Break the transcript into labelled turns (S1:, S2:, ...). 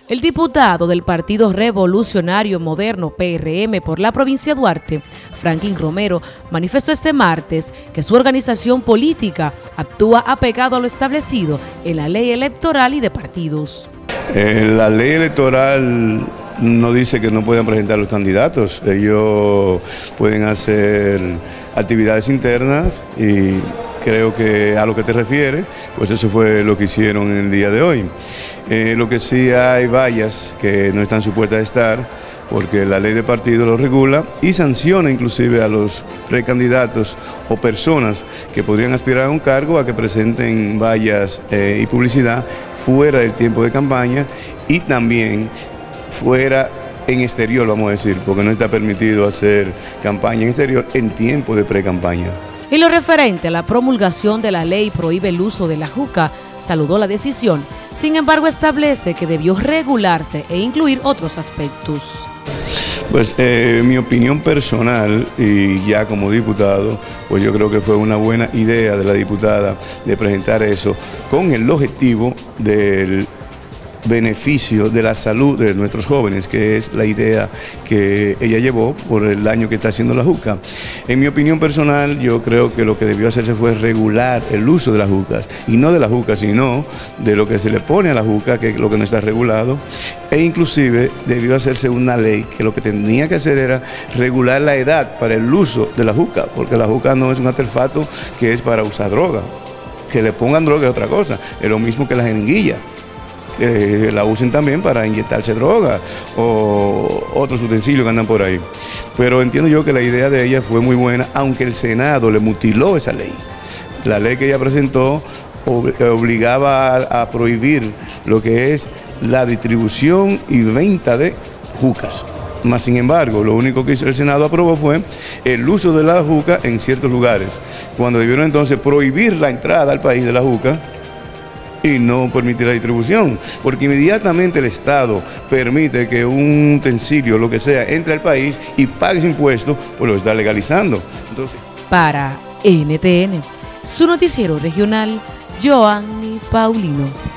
S1: El diputado del Partido Revolucionario Moderno PRM por la provincia de Duarte, Franklin Romero, manifestó este martes que su organización política actúa apegado a lo establecido en la ley electoral y de partidos.
S2: La ley electoral no dice que no puedan presentar los candidatos, ellos pueden hacer actividades internas y creo que a lo que te refieres, pues eso fue lo que hicieron en el día de hoy. Lo que sí hay vallas que no están supuestas a estar, porque la ley de partido lo regula y sanciona inclusive a los precandidatos o personas que podrían aspirar a un cargo a que presenten vallas y publicidad fuera del tiempo de campaña y también fuera en exterior, vamos a decir, porque no está permitido hacer campaña en exterior en tiempo de pre-campaña.
S1: En lo referente a la promulgación de la ley prohíbe el uso de la juca, saludó la decisión, sin embargo establece que debió regularse e incluir otros aspectos.
S2: Pues mi opinión personal y ya como diputado, pues yo creo que fue una buena idea de la diputada de presentar eso con el objetivo del beneficio de la salud de nuestros jóvenes, que es la idea que ella llevó por el daño que está haciendo la juca. En mi opinión personal, yo creo que lo que debió hacerse fue regular el uso de las jucas, y no de la juca, sino de lo que se le pone a la juca, que es lo que no está regulado, e inclusive debió hacerse una ley que lo que tenía que hacer era regular la edad para el uso de la juca, porque la juca no es un artefacto que es para usar droga. Que le pongan droga es otra cosa, es lo mismo que la jeringuilla. La usen también para inyectarse droga o otros utensilios que andan por ahí. Pero entiendo yo que la idea de ella fue muy buena, aunque el Senado le mutiló esa ley. La ley que ella presentó obligaba a prohibir lo que es la distribución y venta de jucas. Más sin embargo, lo único que el Senado aprobó fue el uso de la juca en ciertos lugares, cuando debieron entonces prohibir la entrada al país de la juca y no permitir la distribución, porque inmediatamente el Estado permite que un utensilio, lo que sea, entre al país y pague ese impuesto, pues lo está legalizando. Entonces,
S1: para NTN, su noticiero regional, Joanny Paulino.